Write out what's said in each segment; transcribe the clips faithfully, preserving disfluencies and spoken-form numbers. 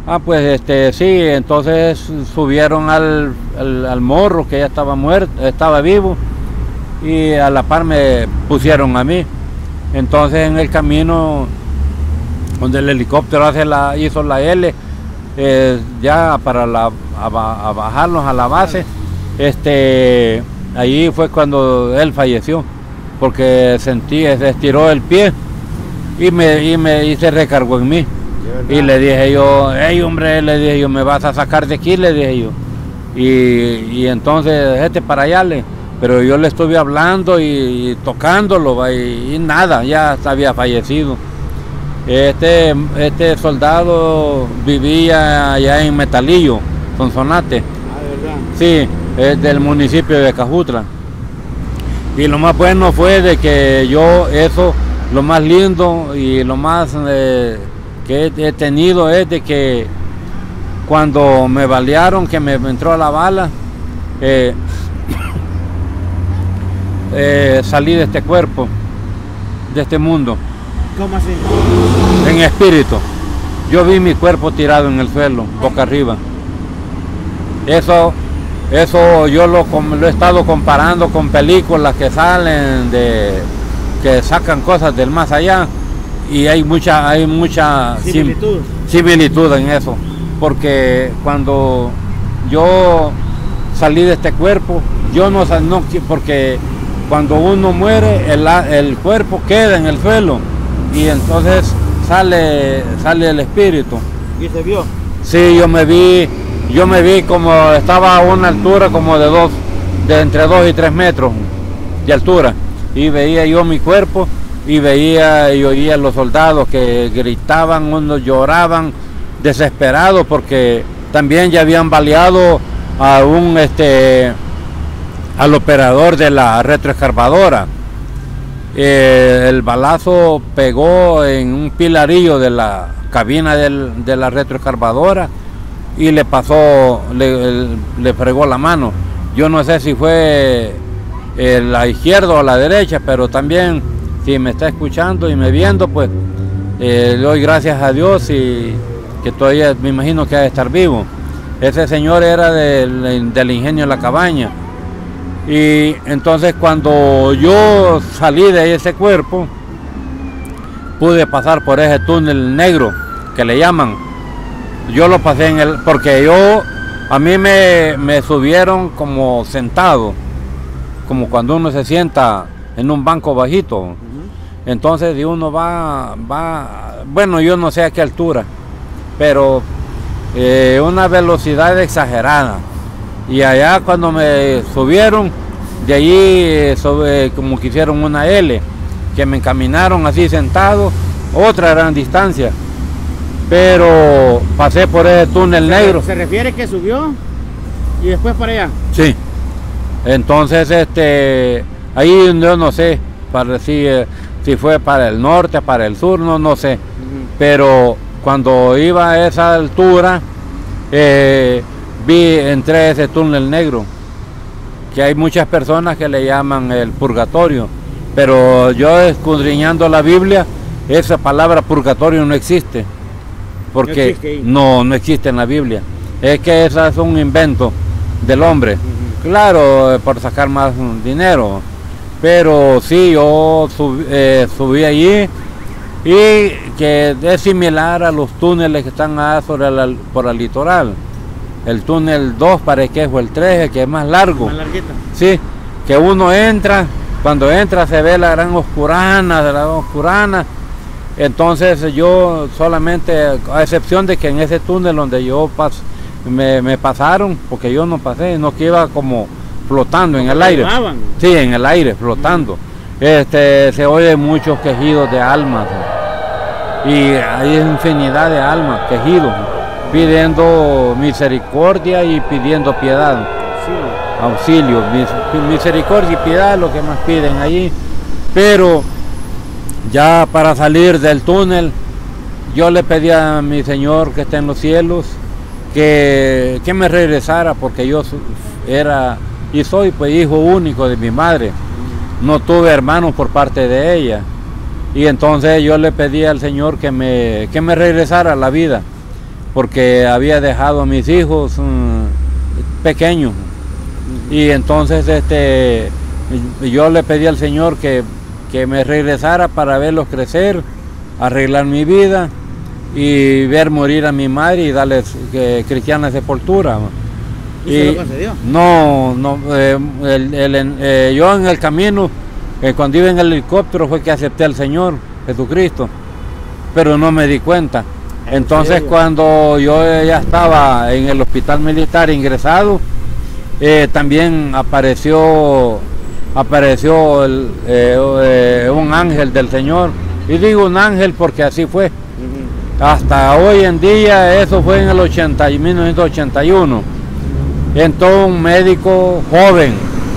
Ah, pues este, sí, entonces subieron al, al, al morro que ya estaba muerto, estaba vivo, y a la par me pusieron a mí. Entonces en el camino donde el helicóptero hace la, hizo la L, eh, ya para la, a, a bajarnos a la base, este, ahí fue cuando él falleció, porque sentí, se estiró el pie y, me, y, me, y se recargó en mí. Y le dije yo, hey hombre, le dije yo, me vas a sacar de aquí, le dije yo. Y, y entonces, este para allá, le, pero yo le estuve hablando y, y tocándolo, y, y nada, ya había fallecido. Este, este soldado vivía allá en Metalillo, Sonsonate. Ah, ¿de verdad? Sí, es del municipio de Cajutla. Y lo más bueno fue de que yo, eso, lo más lindo y lo más eh, que he tenido es de que cuando me balearon, que me entró la bala, eh, eh, salí de este cuerpo, de este mundo. ¿Cómo así? En espíritu. Yo vi mi cuerpo tirado en el suelo, boca arriba. Eso, eso yo lo, lo he estado comparando con películas que salen de, que sacan cosas del más allá, y hay mucha, hay mucha similitud. Sim, similitud en eso, porque cuando yo salí de este cuerpo, yo no, no porque cuando uno muere el, el cuerpo queda en el suelo y entonces sale, sale el espíritu. ¿Y se vio? Sí, yo me vi, yo me vi como estaba a una altura como de dos, de entre dos y tres metros de altura, y veía yo mi cuerpo y veía y oía a los soldados que gritaban, unos lloraban desesperados porque también ya habían baleado a un este al operador de la retroexcavadora. Eh, el balazo pegó en un pilarillo de la cabina del, de la retroexcavadora y le pasó, le, le fregó la mano. Yo no sé si fue eh, la izquierda o la derecha, pero también si me está escuchando y me viendo, pues eh, le doy gracias a Dios y que todavía me imagino que ha de estar vivo. Ese señor era del, del ingenio La Cabaña. Y entonces cuando yo salí de ese cuerpo, pude pasar por ese túnel negro que le llaman. Yo lo pasé en el, porque yo, a mí me, me subieron como sentado, como cuando uno se sienta en un banco bajito. Uh-huh. Entonces uno va, va, bueno, yo no sé a qué altura, pero eh, una velocidad exagerada. Y allá cuando me subieron, de allí sobre, como que hicieron una L, que me encaminaron así sentado, otra gran distancia. Pero pasé por ese túnel ¿Se negro. ¿Se refiere que subió y después para allá? Sí. Entonces, este, ahí yo no sé, para si, si fue para el norte, para el sur, no, no sé. Uh-huh. Pero cuando iba a esa altura, eh, vi, entré a ese túnel negro, que hay muchas personas que le llaman el purgatorio, pero yo escudriñando la Biblia, esa palabra purgatorio no existe, porque no existe, no, no existe en la Biblia. Es que ese es un invento del hombre, uh-huh. Claro, por sacar más dinero, pero sí, yo sub, eh, subí allí, y que es similar a los túneles que están sobre la, por el litoral. El túnel dos parece que es, o el tres, que es más largo. Más larguito. Sí, que uno entra, cuando entra se ve la gran oscurana, de la oscurana. Entonces yo solamente, a excepción de que en ese túnel donde yo pas, me, me pasaron, porque yo no pasé, no que iba como flotando en el aire. Llevaban. Sí, en el aire, flotando. Este, se oye muchos quejidos de almas. Y hay infinidad de almas, quejidos, pidiendo misericordia y pidiendo piedad. Auxilio, auxilio, misericordia y piedad es lo que más piden allí. Pero ya para salir del túnel, yo le pedí a mi Señor que está en los cielos que, que me regresara, porque yo era y soy pues hijo único de mi madre. No tuve hermanos por parte de ella. Y entonces yo le pedí al Señor que me, que me regresara a la vida. porque había dejado a mis hijos um, pequeños. Y entonces este, yo le pedí al Señor que, que me regresara para verlos crecer, arreglar mi vida y ver morir a mi madre y darles eh, cristiana sepultura. ¿Y, ¿Y se lo concedió? No, no eh, el, el, eh, yo en el camino, eh, cuando iba en el helicóptero fue que acepté al Señor Jesucristo, pero no me di cuenta. Entonces cuando yo ya estaba en el hospital militar ingresado, eh, también apareció apareció el, eh, eh, un ángel del Señor, y digo un ángel porque así fue. Uh-huh. Hasta hoy en día, eso fue en el ochenta, mil novecientos ochenta y uno. Entró un médico joven,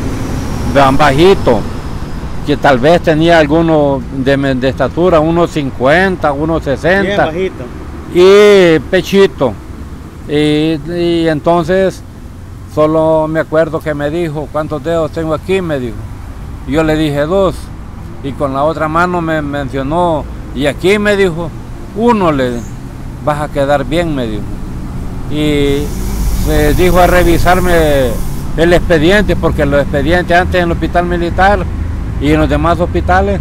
bajito, que tal vez tenía alguno de, de estatura, unos cincuenta, unos sesenta. Bien bajito. Y pechito. Y, y entonces solo me acuerdo que me dijo, ¿cuántos dedos tengo aquí? Me dijo. Yo le dije dos, y con la otra mano me mencionó, y aquí me dijo, uno, le vas a quedar bien, me dijo. Y se dijo a revisarme el expediente, porque los expedientes antes en el hospital militar y en los demás hospitales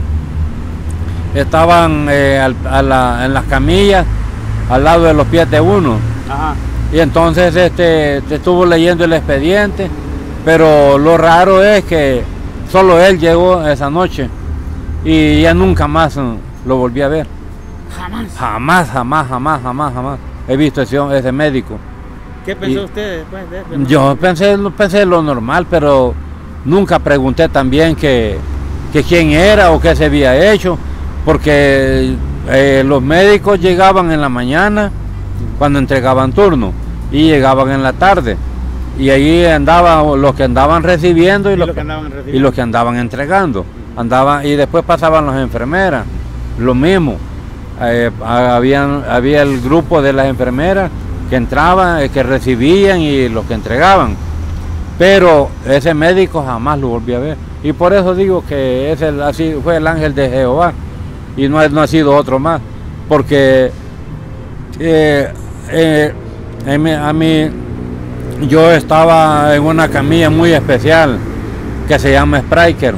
estaban eh, al, a la, en las camillas al lado de los pies de uno. Ajá. Y entonces este, te estuvo leyendo el expediente, pero lo raro es que solo él llegó esa noche y ya nunca más lo volví a ver. Jamás. Jamás, jamás, jamás, jamás, jamás he visto ese, ese médico. ¿Qué pensó y usted después de eso? Yo pensé, pensé lo normal, pero nunca pregunté también que, que quién era o qué se había hecho, porque eh, los médicos llegaban en la mañana cuando entregaban turno y llegaban en la tarde, y ahí andaban los que andaban recibiendo y, y los, los que andaban recibiendo y los que andaban entregando. Andaban, y después pasaban las enfermeras, lo mismo. Eh, habían, había el grupo de las enfermeras que entraban, eh, que recibían, y los que entregaban. Pero ese médico jamás lo volví a ver. Y por eso digo que es el, así fue el ángel de Jehová, y no, no ha sido otro más. Porque eh, eh, a mí, yo estaba en una camilla muy especial que se llama Spriker.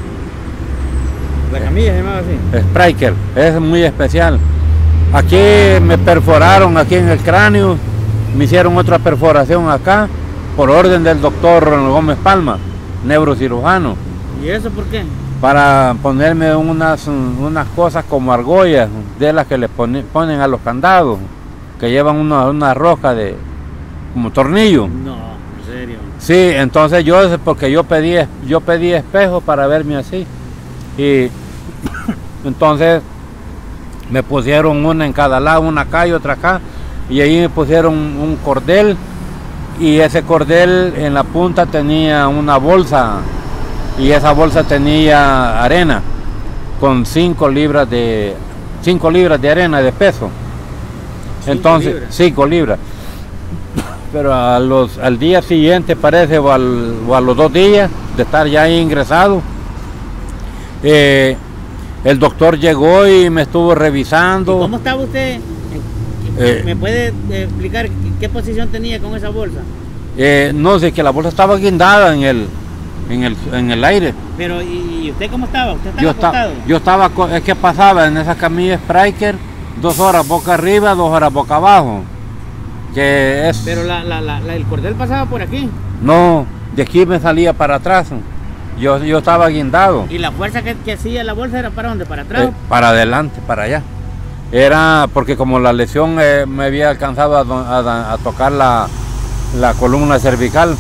¿La camilla se llamaba así? Spriker, es muy especial. Aquí me perforaron aquí en el cráneo, me hicieron otra perforación acá, por orden del doctor Gómez Palma, neurocirujano. ¿Y eso por qué? Para ponerme unas, unas cosas como argollas, de las que le pone, ponen a los candados, que llevan una, una roca de como tornillo. No, en serio. Sí, entonces yo, porque yo pedí, yo pedí espejo para verme así, y entonces me pusieron una en cada lado, una acá y otra acá, y ahí me pusieron un cordel, y ese cordel en la punta tenía una bolsa, y esa bolsa tenía arena con cinco libras de cinco libras de arena de peso. Entonces, libras. cinco libras. Pero a los, al día siguiente parece, o, al, o a los dos días de estar ya ahí ingresado, eh, el doctor llegó y me estuvo revisando. ¿Y cómo estaba usted? Eh, ¿Me puede explicar qué posición tenía con esa bolsa? Eh, no sé, que la bolsa estaba guindada en el, en el, en el aire. Pero, ¿y usted cómo estaba? ¿Usted estaba yo acostado? Está, yo estaba, es que pasaba en esa camilla Spriker, dos horas boca arriba, dos horas boca abajo. Que es... Pero la, la, la, la, el cordel pasaba por aquí. No, de aquí me salía para atrás. Yo, yo estaba guindado. ¿Y la fuerza que, que hacía la bolsa era para dónde? ¿Para atrás? Eh, para adelante, para allá. Era porque como la lesión eh, me había alcanzado a, a, a tocar la, la columna cervical.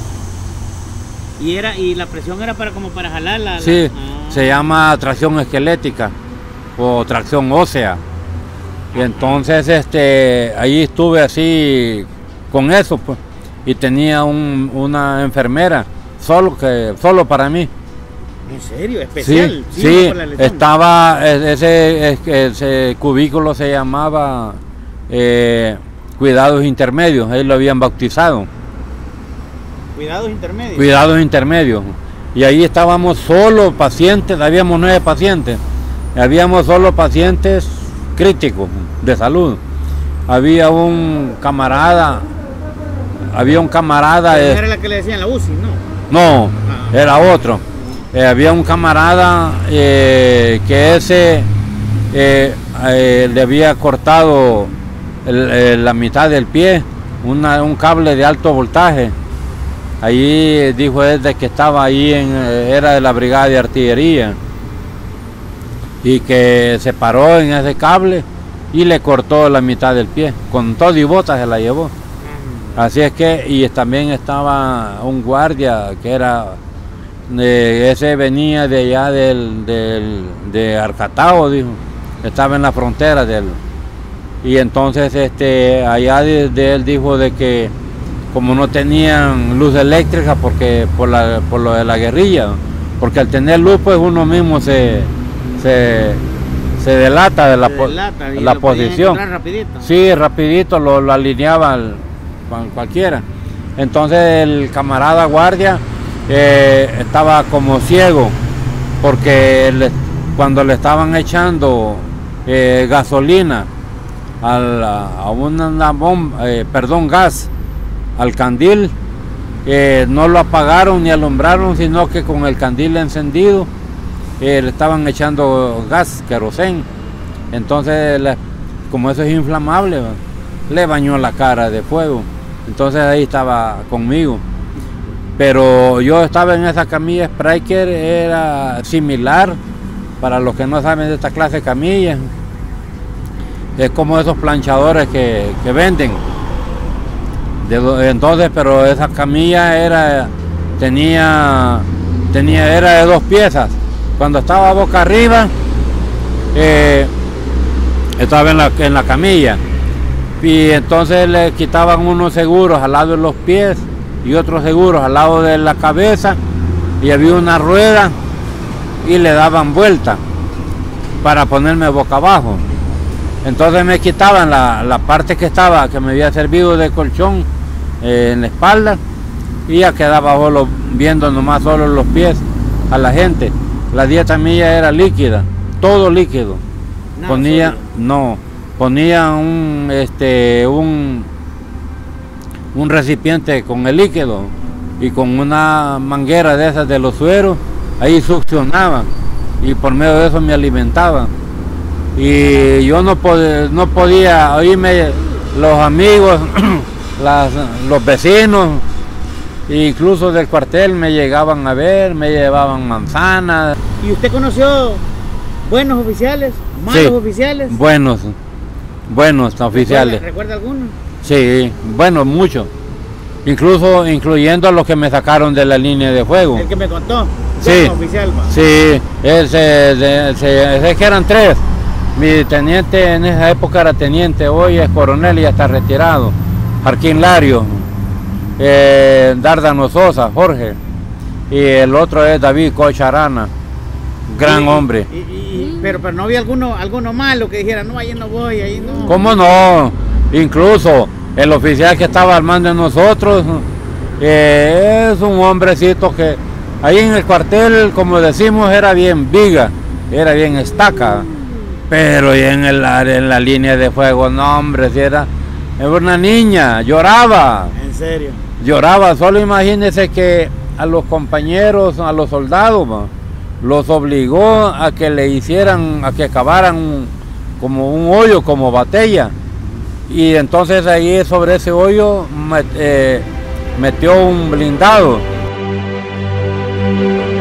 ¿Y era y la presión era para como para jalar la...? Sí, la... Ah. Se llama tracción esquelética o tracción ósea. Y entonces este, ahí estuve así con eso, pues, y tenía un, una enfermera solo que solo para mí. ¿En serio? ¿Especial? Sí, sí, por la lesión. Estaba, ese, ese cubículo se llamaba eh, cuidados intermedios, ahí lo habían bautizado. ¿Cuidados intermedios? Cuidados intermedios. Y ahí estábamos solo pacientes, habíamos nueve pacientes, habíamos solo pacientes críticos de salud. había un camarada, había un camarada... Pero era la que le decían la U C I, ¿no? No, ah. era otro. Eh, había un camarada eh, que ese eh, eh, le había cortado el, eh, la mitad del pie, una, un cable de alto voltaje. Allí dijo él de que estaba ahí, en, era de la brigada de artillería, y que se paró en ese cable y le cortó la mitad del pie, con todo y botas se la llevó. Así es que, y también estaba un guardia que era, eh, ese venía de allá del, del, de Arcatao, dijo, estaba en la frontera de él. Y entonces este, allá de, de él dijo de que como no tenían luz eléctrica porque por, la, por lo de la guerrilla, porque al tener luz pues uno mismo se, se, se delata de la, se delata, la posición. Rapidito. Sí, rapidito lo, lo alineaba al, cualquiera. Entonces el camarada guardia eh, estaba como ciego porque le, cuando le estaban echando eh, gasolina a, la, a una, una bomba, eh, perdón, gas al candil, eh, no lo apagaron ni alumbraron, sino que con el candil encendido eh, le estaban echando gas, querosén. Entonces, le, como eso es inflamable, le bañó la cara de fuego. Entonces ahí estaba conmigo. Pero yo estaba en esa camilla Spraker, era similar, para los que no saben de esta clase de camillas, es como esos planchadores que, que venden. De, entonces, pero esa camilla era, tenía, tenía, era de dos piezas. Cuando estaba boca arriba, eh, estaba en la, en la camilla. Y entonces le quitaban unos seguros al lado de los pies y otros seguros al lado de la cabeza, y había una rueda y le daban vuelta para ponerme boca abajo. Entonces me quitaban la, la parte que estaba, que me había servido de colchón eh, en la espalda, y ya quedaba solo, viendo nomás solo los pies a la gente. La dieta mía era líquida, todo líquido. No, ponía, solo. no, ponía un, este, un, un recipiente con el líquido y con una manguera de esas de los sueros, ahí succionaban y por medio de eso me alimentaban. Y yo no, pod no podía oírme, los amigos, las, los vecinos, incluso del cuartel me llegaban a ver, me llevaban manzanas. ¿Y usted conoció buenos oficiales, malos sí, oficiales? Buenos, buenos oficiales. ¿Recuerda, ¿recuerda alguno? Sí, bueno, muchos. Incluso incluyendo a los que me sacaron de la línea de fuego. El que me contó. Sí, oficial, sí, ese, ese, ese que eran tres. Mi teniente en esa época era teniente, hoy es coronel y ya está retirado. Jarquín Lario, eh, Dárdano Sosa, Jorge, y el otro es David Cocharana, gran y, hombre. Y, y, pero, pero no había alguno, alguno malo que dijera, no, ahí no voy, ahí no. ¿Cómo no? Incluso el oficial que estaba al mando de nosotros eh, es un hombrecito que ahí en el cuartel, como decimos, era bien viga, era bien estaca. Pero y en, el, en la línea de fuego, no hombre, si era, era una niña, lloraba. ¿En serio? Lloraba, solo imagínese que a los compañeros, a los soldados, man, los obligó a que le hicieran, a que cavaran un, como un hoyo, como batalla. Y entonces ahí sobre ese hoyo met, eh, metió un blindado.